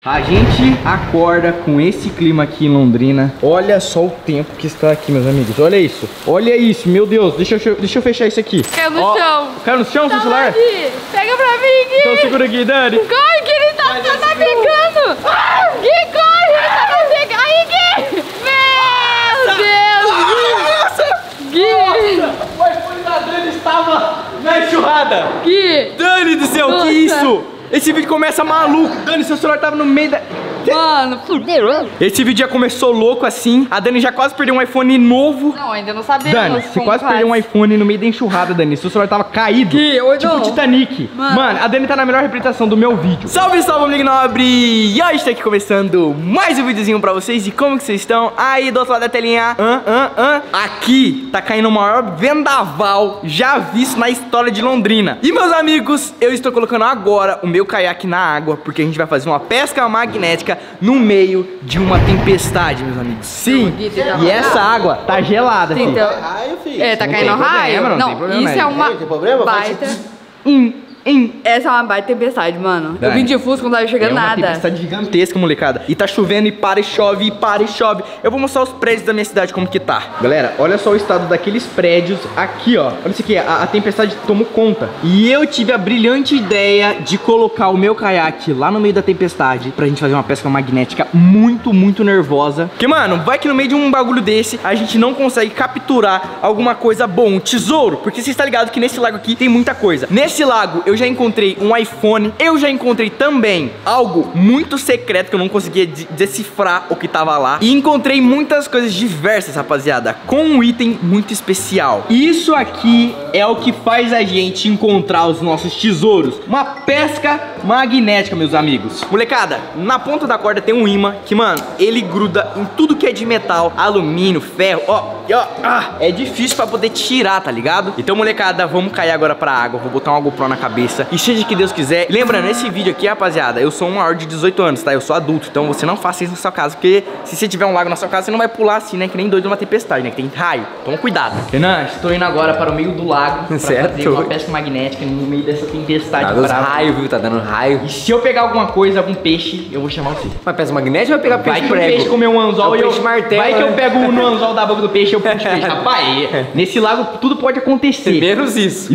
A gente acorda com esse clima aqui em Londrina. Olha só o tempo que está aqui, meus amigos. Olha isso. Olha isso, meu Deus. Deixa eu fechar isso aqui. Caiu no chão. Caiu no chão, seu celular? Gui, pega pra mim, Gui. Então segura aqui, Dani. Corre, Gui, ele tá navegando. Gui, corre, ele tá navegando. Aí, Gui. Meu Deus, Gui. O iPhone da Dani estava na enxurrada. Gui. Dani do céu, Nossa. que isso? Esse vídeo começa maluco. Dani, seu celular tava no meio da... Mano, fudeu. Esse vídeo já começou louco assim. A Dani já quase perdeu um iPhone novo. Não, ainda não sabemos. Dani, você quase perdeu um iPhone no meio da enxurrada, Dani. Seu celular tava caído. Tipo não. Titanic. Mano, a Dani tá na melhor representação do meu vídeo. Salve, salve, amigo nobre! E hoje tá aqui começando mais um videozinho pra vocês. E como que vocês estão? Aí, do outro lado da telinha. Aqui tá caindo o maior vendaval já visto na história de Londrina. E, meus amigos, eu estou colocando agora o meu caiaque na água, porque a gente vai fazer uma pesca magnética no meio de uma tempestade, meus amigos. Sim, e essa água tá gelada, filho. Raio, filho. É, tá Não caindo tem raio. problema, não tem Não, problema, isso é uma Tem problema? baita. Essa Essa é uma baita tempestade, mano. Dani, Eu vim de Fusca, não tava chegando é uma nada. tempestade gigantesca, molecada. E tá chovendo e para e chove, e para e chove. Eu vou mostrar os prédios da minha cidade como que tá. Galera, olha só o estado daqueles prédios aqui, ó. Olha isso aqui, a tempestade tomou conta. E eu tive a brilhante ideia de colocar o meu caiaque lá no meio da tempestade pra gente fazer uma pesca magnética muito, muito nervosa. Porque, mano, vai que no meio de um bagulho desse a gente não consegue capturar alguma coisa boa, um tesouro. Porque você está ligado que nesse lago aqui tem muita coisa. Nesse lago eu já encontrei um iPhone. Eu já encontrei também algo muito secreto que eu não conseguia decifrar o que tava lá. E encontrei muitas coisas diversas, rapaziada, com um item muito especial. Isso aqui é o que faz a gente encontrar os nossos tesouros. Uma pesca magnética, meus amigos. Molecada, na ponta da corda tem um imã que, mano, ele gruda em tudo que é de metal, alumínio, ferro, é difícil pra poder tirar, tá ligado? Então, molecada, vamos cair agora pra água. Vou botar uma GoPro na cabeça e seja que Deus quiser. Lembrando, esse vídeo aqui, rapaziada, eu sou um maior de 18 anos, tá? Eu sou adulto, então você não faça isso na sua casa, porque se você tiver um lago na sua casa, você não vai pular assim, né? Que nem doido numa tempestade, né? Que tem raio. Toma cuidado. Renan, estou indo agora para o meio do lago pra fazer uma pesca magnética no meio dessa tempestade. Tá dando raio, viu? Tá dando raio. E se eu pegar alguma coisa, algum peixe, eu vou chamar você. Mas pesca magnética vai pegar peixe Vai que o prego? peixe comeu um anzol e eu... peixe martelo, Vai que eu né? pego no anzol da boca do peixe e eu puxo peixe. Rapaz, nesse lago tudo pode acontecer. Menos isso.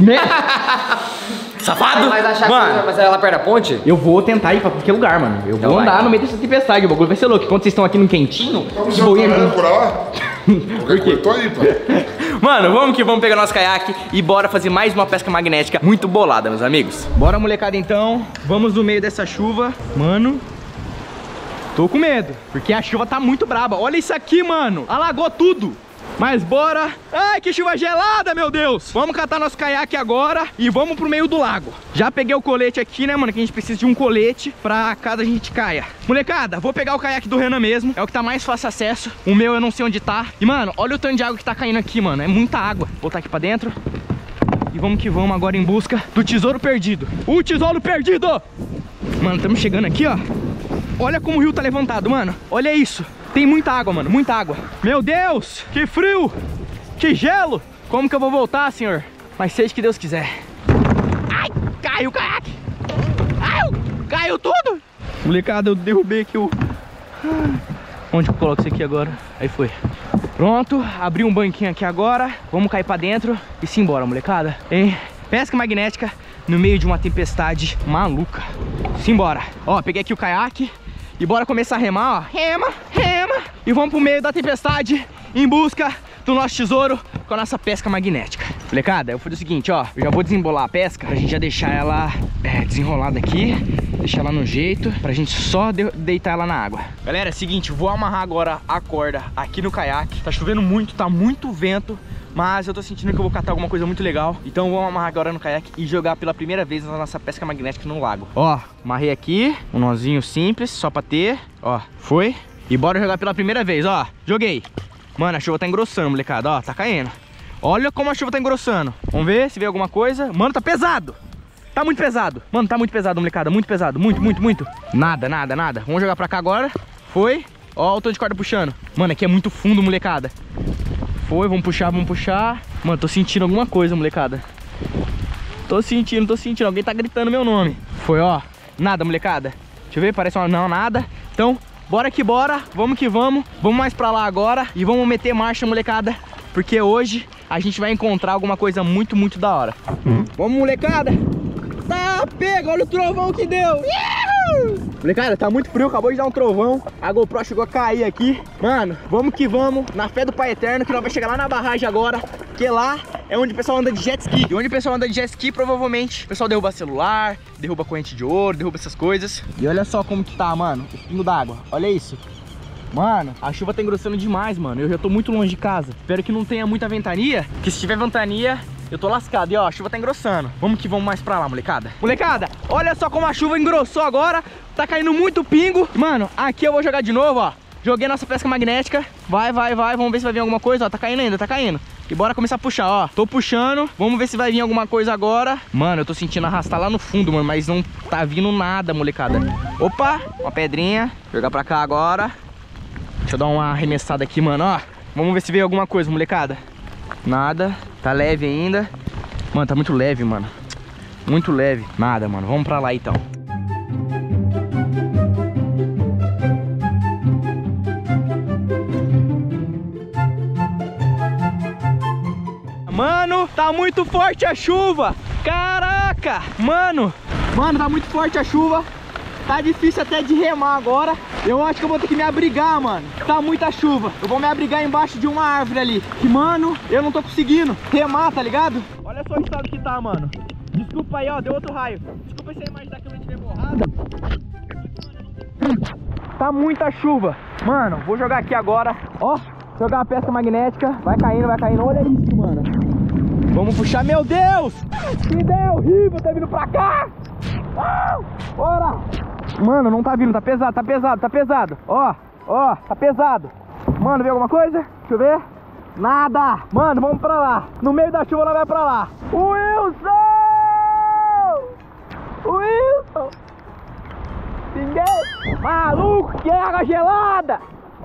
Safado! Mas achar Mano, que vai sair lá perto da ponte? eu vou tentar ir pra qualquer lugar, mano. Eu Então vou vai. andar no meio dessa tempestade. O bagulho vai ser louco. Quando vocês estão aqui no quentinho, Vamos de boinha. por lá? Qualquer coisa, tô aí, pai. Mano, vamos que vamos pegar nosso caiaque e bora fazer mais uma pesca magnética muito bolada, meus amigos. Bora, molecada, então. Vamos no meio dessa chuva. Mano, tô com medo, porque a chuva tá muito braba. Olha isso aqui, mano. Alagou tudo. Mas bora. Ai, que chuva gelada, meu Deus. Vamos catar nosso caiaque agora e vamos pro meio do lago. Já peguei o colete aqui, né, mano, que a gente precisa de um colete pra caso a gente caia. Molecada, vou pegar o caiaque do Renan mesmo. É o que tá mais fácil acesso. O meu eu não sei onde tá. E, mano, olha o tanto de água que tá caindo aqui, mano. É muita água. Vou botar aqui pra dentro. E vamos que vamos agora em busca do tesouro perdido. O tesouro perdido! Mano, estamos chegando aqui, ó. Olha como o rio tá levantado, mano. Olha isso. Tem muita água, mano, muita água. Meu Deus, que frio, que gelo. Como que eu vou voltar, senhor? Mas seja que Deus quiser. Ai, caiu o caiaque. Ai, caiu tudo. Molecada, eu derrubei aqui o... Onde que eu coloco isso aqui agora? Aí foi. Pronto, abri um banquinho aqui agora. Vamos cair pra dentro e simbora, molecada. Hein? Pesca magnética no meio de uma tempestade maluca. Simbora. Ó, peguei aqui o caiaque. E bora começar a remar, ó. Rema, rema. E vamos pro meio da tempestade em busca do nosso tesouro com a nossa pesca magnética. Molecada, eu vou fazer o seguinte, ó. Eu já vou desembolar a pesca pra gente já deixar ela desenrolada aqui. Deixar ela no jeito pra gente só deitar ela na água. Galera, é o seguinte, vou amarrar agora a corda aqui no caiaque. Tá chovendo muito, tá muito vento. Mas eu tô sentindo que eu vou catar alguma coisa muito legal. Então vamos amarrar agora no caiaque e jogar pela primeira vez na nossa pesca magnética no lago. Ó, amarrei aqui, um nozinho simples, só pra ter. Ó, foi. E bora jogar pela primeira vez, ó. Joguei. Mano, a chuva tá engrossando, molecada, ó, tá caindo. Olha como a chuva tá engrossando. Vamos ver se vê alguma coisa. Mano, tá pesado. Tá muito pesado. Mano, tá muito pesado, molecada, muito pesado. Muito, muito, muito. Nada, nada, nada. Vamos jogar pra cá agora. Foi. Ó, o tom de corda puxando. Mano, aqui é muito fundo, molecada. Foi, vamos puxar, vamos puxar. Mano, tô sentindo alguma coisa, molecada. Tô sentindo. Alguém tá gritando meu nome. Foi, ó. Nada, molecada. Deixa eu ver, parece uma... Não, nada. Então, bora que bora. Vamos que vamos. Vamos mais pra lá agora. E vamos meter marcha, molecada. Porque hoje a gente vai encontrar alguma coisa muito, muito da hora. Vamos, molecada. Tá, pega. Olha o trovão que deu. Molecada, tá muito frio, acabou de dar um trovão. A GoPro chegou a cair aqui. Mano, vamos que vamos, na fé do Pai Eterno, que nós vamos chegar lá na barragem agora. Porque lá é onde o pessoal anda de jet ski. E onde o pessoal anda de jet ski, provavelmente o pessoal derruba celular, derruba corrente de ouro, derruba essas coisas. E olha só como que tá, mano, o pingo d'água. Olha isso. Mano, a chuva tá engrossando demais, mano. Eu já tô muito longe de casa. Espero que não tenha muita ventania, porque se tiver ventania, eu tô lascado. E ó, a chuva tá engrossando. Vamos que vamos mais pra lá, molecada. Molecada, olha só como a chuva engrossou agora. Tá caindo muito pingo. Mano, aqui eu vou jogar de novo, ó. Joguei nossa pesca magnética. Vai. Vamos ver se vai vir alguma coisa, ó. Tá caindo ainda, tá caindo. E bora começar a puxar, ó. Tô puxando. Vamos ver se vai vir alguma coisa agora. Mano, eu tô sentindo arrastar lá no fundo, mano. Mas não tá vindo nada, molecada. Opa, uma pedrinha. Jogar pra cá agora. Deixa eu dar uma arremessada aqui, mano, ó. Vamos ver se veio alguma coisa, molecada. Nada. Tá leve ainda. Mano, tá muito leve, mano. Muito leve. Nada, mano. Vamos pra lá, então. Mano, tá muito forte a chuva. Caraca. Mano, tá muito forte a chuva. Tá difícil até de remar agora. Eu acho que eu vou ter que me abrigar, mano. Tá muita chuva. Eu vou me abrigar embaixo de uma árvore ali. Que, mano, eu não tô conseguindo remar, tá ligado? Olha só o estado que tá, mano. Desculpa aí, ó, deu outro raio. Desculpa se a imagem da câmera estiver borrada. Tá muita chuva. Mano, vou jogar aqui agora. Ó, jogar uma pesca magnética. Vai caindo. Olha isso, mano. Vamos puxar. Meu Deus! Que ideia horrível, tá vindo pra cá! Bora! Mano, não tá vindo, tá pesado. Ó, tá pesado. Mano, viu alguma coisa? Deixa eu ver. Nada! Mano, vamos pra lá. No meio da chuva, nós vai pra lá. Wilson! Ninguém! Maluco, que água gelada!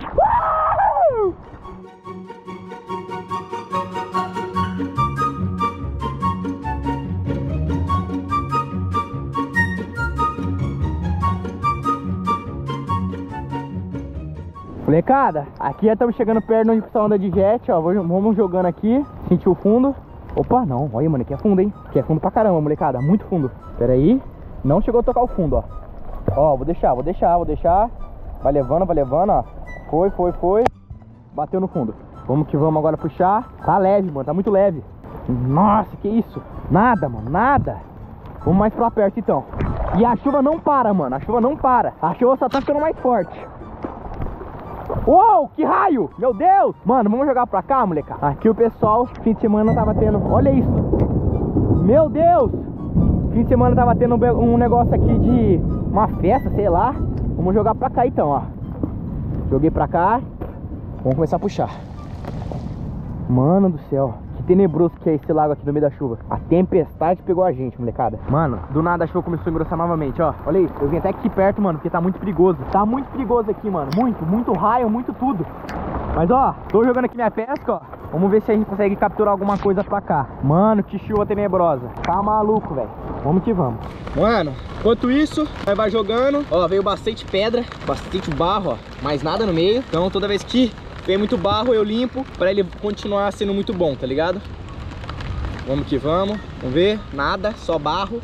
Molecada, aqui já estamos chegando perto onde o pessoal anda de jet, ó. Vamos jogando aqui, sentir o fundo. Opa, não, olha, mano, aqui é fundo, hein? Aqui é fundo pra caramba, molecada, muito fundo. Pera aí, não chegou a tocar o fundo, ó. Ó, vou deixar. Vai levando, ó. Foi. Bateu no fundo. Vamos que vamos agora puxar. Tá leve, mano, tá muito leve. Nossa, que isso? Nada, mano, nada. Vamos mais pra perto, então. E a chuva não para, mano, a chuva só tá ficando mais forte. Uou, que raio! Meu Deus! Mano, vamos jogar pra cá, molecada. Aqui o pessoal, fim de semana tava tendo... Olha isso! Meu Deus! Fim de semana tava tendo um negócio aqui de... uma festa, sei lá. Vamos jogar pra cá, então, ó. Joguei pra cá. Vamos começar a puxar. Mano do céu, que tenebroso que é esse lago aqui no meio da chuva. A tempestade pegou a gente, molecada. Mano, do nada a chuva começou a engrossar novamente, ó. Olha isso, eu vim até aqui perto, mano, porque tá muito perigoso. Tá muito perigoso aqui, mano. Muito raio, muito tudo. Mas, ó, tô jogando aqui minha pesca, ó. Vamos ver se a gente consegue capturar alguma coisa pra cá. Mano, que chuva tenebrosa. Tá maluco, velho. Vamos que vamos. Mano, enquanto isso, vai jogando. Ó, veio bastante pedra, bastante barro, ó. Mais nada no meio. Então, toda vez que vem muito barro, eu limpo pra ele continuar sendo muito bom, tá ligado? Vamos que vamos. Vamos ver. Nada, só barro.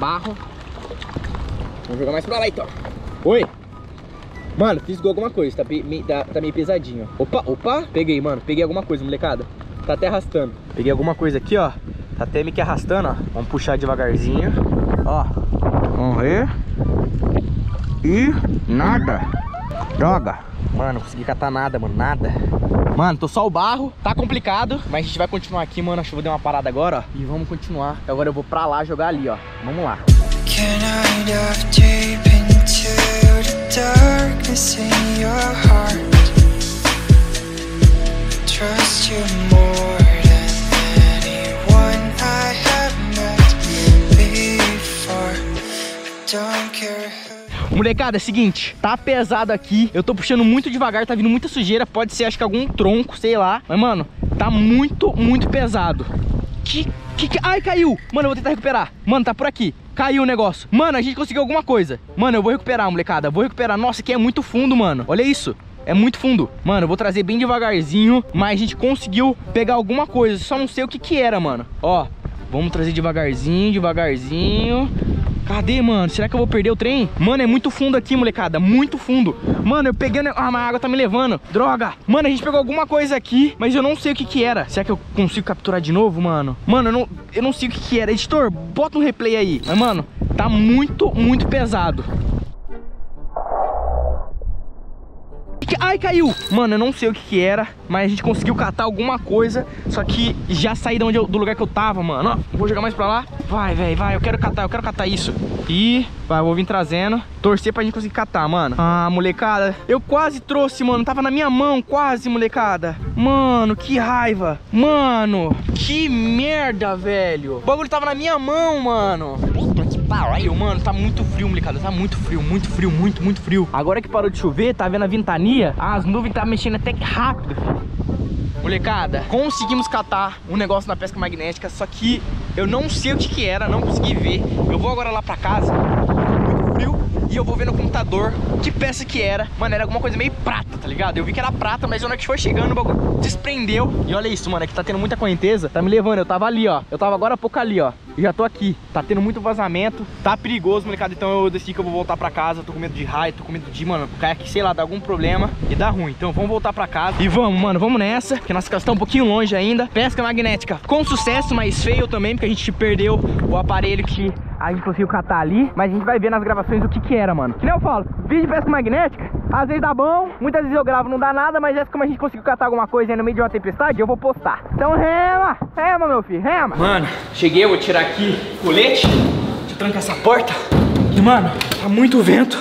Vamos jogar mais pra lá, então. Oi. Mano, fisgou alguma coisa. Tá meio pesadinho, ó. Opa. Peguei, mano. Peguei alguma coisa, molecada. Tá até arrastando. Peguei alguma coisa aqui, ó. Tá até meio que arrastando, ó. Vamos puxar devagarzinho. Ó. Vamos ver. E nada. Joga. Mano, não consegui catar nada, mano, nada. Mano, tô só o barro, tá complicado. Mas a gente vai continuar aqui, mano, a chuva deu uma parada agora, ó. E vamos continuar. Agora eu vou pra lá jogar ali, ó. Vamos lá. Molecada, é o seguinte, tá pesado aqui. Eu tô puxando muito devagar, tá vindo muita sujeira. Pode ser, acho que algum tronco, sei lá. Mas, mano, tá muito pesado. Ai, caiu. Mano, eu vou tentar recuperar. Mano, tá por aqui. caiu o negócio. Mano, a gente conseguiu alguma coisa. Mano, eu vou recuperar, molecada. Vou recuperar. Nossa, aqui é muito fundo, mano. Olha isso. É muito fundo. Mano, eu vou trazer bem devagarzinho. Mas a gente conseguiu pegar alguma coisa. Só não sei o que que era, mano. Ó, vamos trazer devagarzinho, devagarzinho. Cadê, mano? Será que eu vou perder o trem? Mano, é muito fundo aqui, molecada. Muito fundo. Mano, eu peguei... Ah, mas a água tá me levando. Droga. Mano, a gente pegou alguma coisa aqui, mas eu não sei o que que era. Será que eu consigo capturar de novo, mano? Mano, eu não sei o que que era. Editor, bota um replay aí. Mas, mano, tá muito, muito pesado. Ai, caiu! Mano, eu não sei o que que era, mas a gente conseguiu catar alguma coisa. Só que já saí do lugar que eu tava, mano. Ó, vou jogar mais pra lá. Vai, velho, vai, eu quero catar isso. E vai, vou vir trazendo. Torcer pra gente conseguir catar, mano. Ah, molecada, eu quase trouxe, mano. Tava na minha mão, quase, molecada. Mano, que raiva. Mano, que merda, velho. O bagulho tava na minha mão, mano. Puta que pariu, mano. Tá muito frio, molecada. Tá muito frio, muito frio. Agora que parou de chover, tá vendo a ventania? As nuvens tá mexendo até que rápido, filho. Molecada, conseguimos catar um negócio na pesca magnética, só que eu não sei o que que era, não consegui ver. Eu vou agora lá pra casa, muito frio, e eu vou ver no computador que peça que era. Mano, era alguma coisa meio prata, tá ligado? Eu vi que era prata, mas na hora que foi chegando, o bagulho desprendeu. E olha isso, mano, é que tá tendo muita correnteza, tá me levando. Eu tava ali, ó, eu tava agora há pouco ali, ó, e já tô aqui. Tá tendo muito vazamento, tá perigoso, molecada. Então eu decidi que eu vou voltar pra casa. Tô com medo de raio, tô com medo de, mano, cair aqui, sei lá, dar algum problema e dar ruim. Então vamos voltar pra casa e vamos, mano, vamos nessa, porque nossa casa tá um pouquinho longe ainda. Pesca magnética com sucesso, mas feio também, porque a gente perdeu o aparelho que a gente conseguiu catar ali. Mas a gente vai ver nas gravações o que que era, mano. Que nem eu falo, vídeo de pesca magnética, às vezes dá bom, muitas vezes eu gravo, não dá nada. Mas como a gente conseguiu catar alguma coisa aí no meio de uma tempestade, eu vou postar. Então rema, rema, meu filho, rema. Mano, cheguei, eu vou tirar aqui o colete. Deixa eu trancar essa porta. E, mano, tá muito vento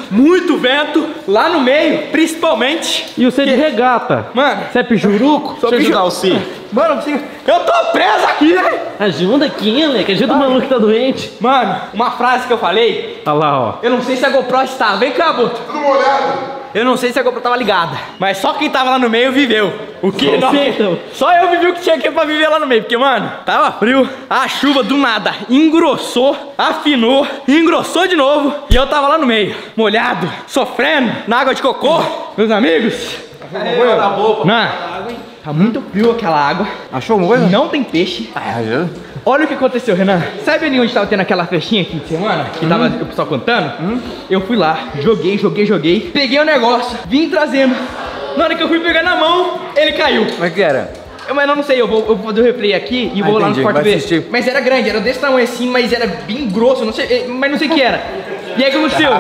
lá no meio, principalmente. E você de regata? Mano, você é pijuruco? Deixa eu ajudar o Sim. Mano, eu tô preso aqui, né? Ajuda aqui, moleque. Ajuda o maluco que tá doente. Mano, uma frase que eu falei. Olha lá, ó. Eu não sei se a GoPro estava. Vem cá, Boto. Tudo molhado. Eu não sei se a GoPro tava ligada, mas só quem tava lá no meio viveu. O que? Então. Só eu vivi o que tinha aqui pra viver lá no meio. Porque, mano, tava frio. A chuva do nada engrossou, afinou, engrossou de novo. E eu tava lá no meio, molhado, sofrendo, na água de cocô. Meus amigos. Mano, tá muito frio aquela água. Achou uma coisa? Não tem peixe. Olha o que aconteceu, Renan. Sabe ali onde tava tendo aquela festinha aqui de semana? Que tava o pessoal cantando? Eu fui lá, joguei. Peguei o negócio, vim trazendo. Na hora que eu fui pegar na mão, ele caiu. Como é que era? Mas eu não sei, eu vou fazer o replay aqui e vou lá no quarto ver. Mas era grande, era desse tamanho assim, mas era bem grosso, não sei, mas não sei o que era. E aí o que aconteceu?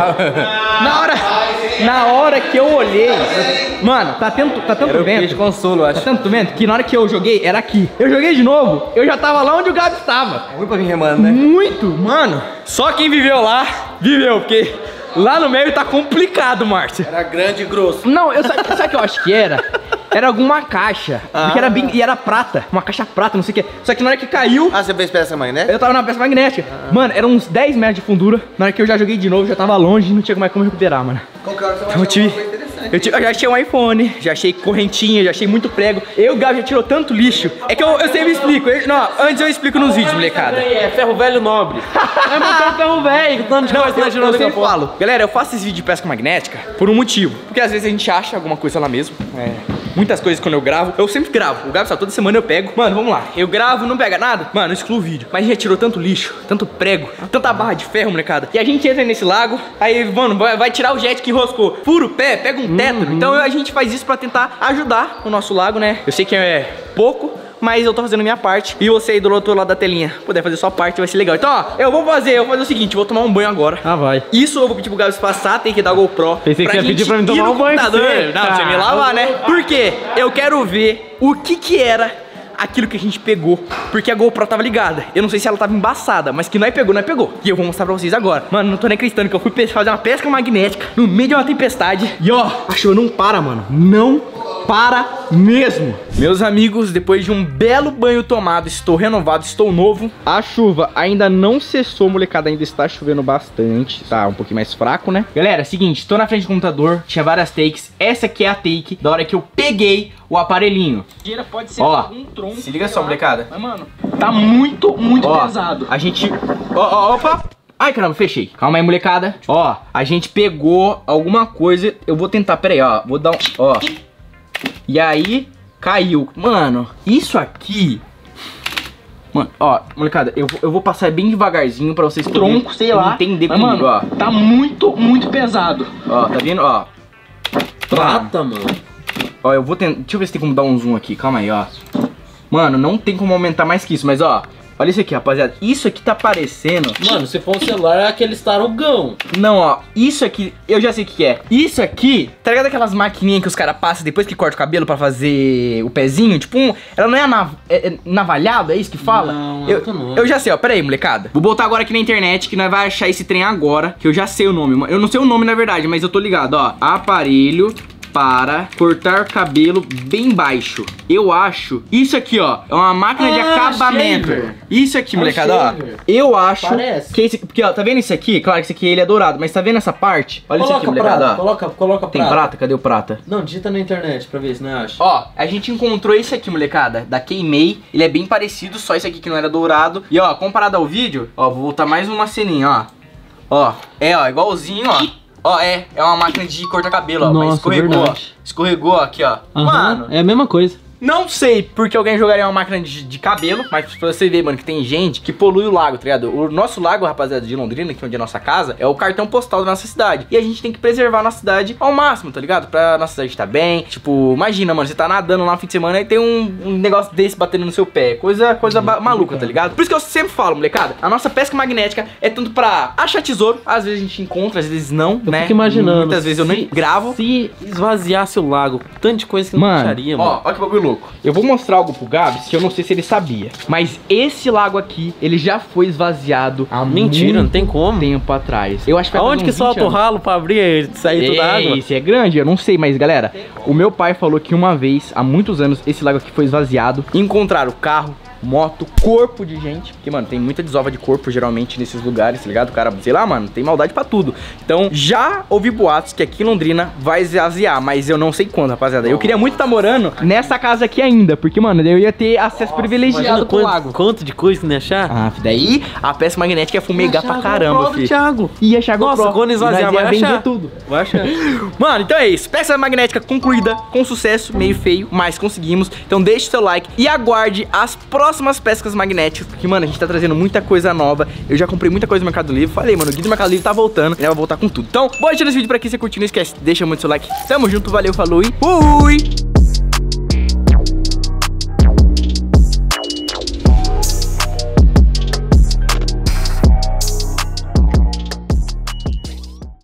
Na hora que eu olhei, mano, tá tanto vento. Consolo, acho. Tá tanto vento que na hora que eu joguei, era aqui. Eu joguei de novo, eu já tava lá onde o Gabi estava. É muito pra vir remando, né? Muito, mano. Só quem viveu lá, viveu, porque lá no meio tá complicado, Márcio. Era grande e grosso. Não, sabe o que eu acho que era? Era alguma caixa, porque era bem, e era prata, uma caixa prata, não sei o que. Só que na hora que caiu... Ah, você fez peça magnética? Eu tava na peça magnética. Mano, eram uns 10 metros de fundura. Na hora que eu já joguei de novo, já tava longe, não tinha mais como recuperar, mano. Qualquer hora você vai Então, achar alguma coisa interessante. eu já achei um iPhone, já achei correntinha, já achei muito prego. Eu, o Gabi, já tirou tanto lixo. É que eu sempre explico. Antes eu explico nos vídeos, molecada. É ferro velho nobre. Vai botar o ferro velho, tanto de coisa eu sempre falo. Galera, eu faço esse vídeo de pesca magnética por um motivo. Porque às vezes a gente acha alguma coisa lá mesmo. Muitas coisas quando eu gravo, eu sempre gravo. O Gabi sabe, toda semana eu pego. Mano, vamos lá. Eu gravo, não pega nada. Mano, eu excluo o vídeo. Mas a gente já tirou tanto lixo, tanto prego, tanta barra de ferro, molecada. E a gente entra nesse lago, aí, mano, vai tirar o jet que enroscou. Fura o pé, pega um tétano. Então a gente faz isso pra tentar ajudar o nosso lago, né? Eu sei que é pouco, mas eu tô fazendo a minha parte. E você aí do outro lado da telinha puder fazer sua parte, vai ser legal. Então, ó, eu vou fazer o seguinte, vou tomar um banho agora. Ah, vai. Isso eu vou pedir pro Gabs passar, tem que dar GoPro. Pensei que você ia pedir pra mim tomar um banho. Não, você me lavar, né? Por quê? Eu quero ver o que era aquilo que a gente pegou, porque a GoPro tava ligada. Eu não sei se ela tava embaçada, mas que nós pegou. E eu vou mostrar pra vocês agora. Mano, não tô nem acreditando que eu fui fazer uma pesca magnética no meio de uma tempestade. E ó, a chuva não para, mano. Não para mesmo. Meus amigos, depois de um belo banho tomado, estou renovado, estou novo. A chuva ainda não cessou, molecada. Ainda está chovendo bastante. Tá um pouquinho mais fraco, né? Galera, seguinte, tô na frente do computador. Tinha várias takes. Essa aqui é a take da hora que eu peguei o aparelhinho. Pode ser algum tronco. Se liga só, molecada. Mas, mano, tá muito pesado. A gente... Opa! Ai, caramba, fechei. Calma aí, molecada. Ó, a gente pegou alguma coisa. Eu vou tentar, pera aí, ó. Vou dar um, ó. E aí, caiu. Mano, isso aqui... Mano, ó, molecada, eu vou passar bem devagarzinho pra vocês Tronco, sei lá. entender Mas, comigo, mano, ó. tá muito pesado. Ó, tá vendo? Ó. Prata, mano. Ó, eu vou tentar... Deixa eu ver se tem como dar um zoom aqui. Calma aí, ó. Mano, não tem como aumentar mais que isso, mas ó... Olha isso aqui, rapaziada. Isso aqui tá parecendo... Mano, se for um celular, é aquele tarugão. Não, ó. Isso aqui, eu já sei o que é. Isso aqui, tá ligado aquelas maquininhas que os caras passam depois que corta o cabelo pra fazer o pezinho? Tipo ela não é, navalhado, é isso que fala? Não, eu já sei, ó. Pera aí, molecada. Vou botar agora aqui na internet que nós vai achar esse trem agora, que eu já sei o nome. Eu não sei o nome, na verdade, mas eu tô ligado, ó. Aparelho para cortar cabelo bem baixo. Eu acho. Isso aqui, ó, é uma máquina de acabamento. Shaver. Isso aqui, molecada, ó. Shaver. Eu acho Parece. que esse... Porque, ó, tá vendo isso aqui? Claro que esse aqui ele é dourado, mas tá vendo essa parte? Olha isso aqui, molecada, ó. Coloca Tem prata? Cadê o prata? Não, digita na internet pra ver se não acha. Ó, a gente encontrou esse aqui, molecada, da Keimei. Ele é bem parecido, só esse aqui que não era dourado. E, ó, comparado ao vídeo, ó, vou voltar mais uma ceninha, ó. Ó, igualzinho, ó. Ó, é uma máquina de cortar cabelo, ó. Nossa, mas escorregou, verdade. ó. Escorregou aqui, ó. Mano, é a mesma coisa. não sei porque alguém jogaria uma máquina de cabelo, mas pra você ver, mano, que tem gente que polui o lago, tá ligado? O nosso lago, rapaziada, de Londrina, que é onde é a nossa casa, é o cartão postal da nossa cidade. E a gente tem que preservar a nossa cidade ao máximo, tá ligado? Pra nossa cidade estar bem. Tipo, imagina, mano, você tá nadando lá no fim de semana e tem um negócio desse batendo no seu pé. Coisa maluca, tá ligado? Por isso que eu sempre falo, molecada, a nossa pesca magnética é tanto pra achar tesouro. Às vezes a gente encontra, às vezes não, né? Fico imaginando. Muitas vezes eu nem gravo. Se esvaziasse o lago, tanto de coisa que não acharia, mano. Ó que bagulho louco. Eu vou mostrar algo pro Gabs que eu não sei se ele sabia. Mas esse lago aqui, ele já foi esvaziado há Mentira, não muito tem como. tempo atrás. Eu acho que vai Aonde fazer que uns 20 solta o anos. ralo pra abrir e sair toda a água? Esse é grande, eu não sei, mas galera, o meu pai falou que uma vez, há muitos anos, esse lago aqui foi esvaziado. Encontraram carro, moto, corpo de gente. Porque, mano, tem muita desova de corpo geralmente nesses lugares, tá ligado? O cara, sei lá, mano, tem maldade pra tudo. Então, já ouvi boatos que aqui em Londrina vai esvaziar, mas eu não sei quando, rapaziada. Eu queria muito estar morando nessa casa aqui ainda, porque, mano, eu ia ter acesso privilegiado pro lago. Quanto de coisa que não ia achar? Ah, daí a peça magnética ia fumegar pra caramba, filho. Thiago. Ia achar Nossa, quando esvaziar vai vender achar. tudo. Vai achar. Mano, então é isso. Peça magnética concluída, com sucesso, meio feio, mas conseguimos. Então deixe seu like e aguarde as próximas pescas magnéticas, porque, mano, a gente tá trazendo muita coisa nova. Eu já comprei muita coisa no Mercado Livre. Falei, mano, o Guia do Mercado Livre tá voltando. Ele vai voltar com tudo. Então, bora tirar esse vídeo pra aqui. Se você curtiu, não esquece, deixa muito seu like. Tamo junto, valeu, falou e fui!